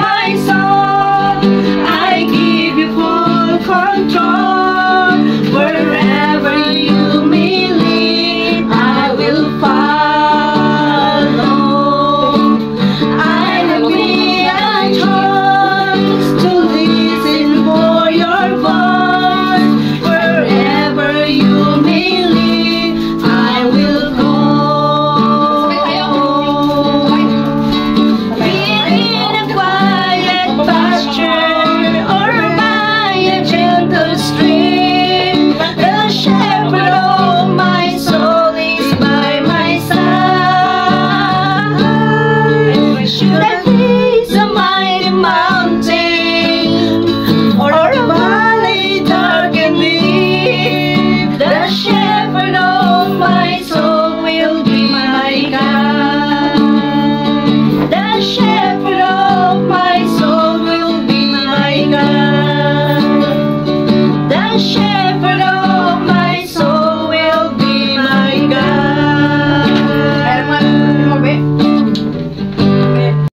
my soul. I give you full control. Wherever you may lead, I will follow. I have made a choice to listen for your voice. Wherever you may lead, I will go. Be in a quiet pasture or by a gentle stream, the shepherd of my soul is by my side. Should I face a mighty mountain or a valley dark and deep, the shepherd of my soul will be my guide. The shepherd of my soul will be my guide. The shepherd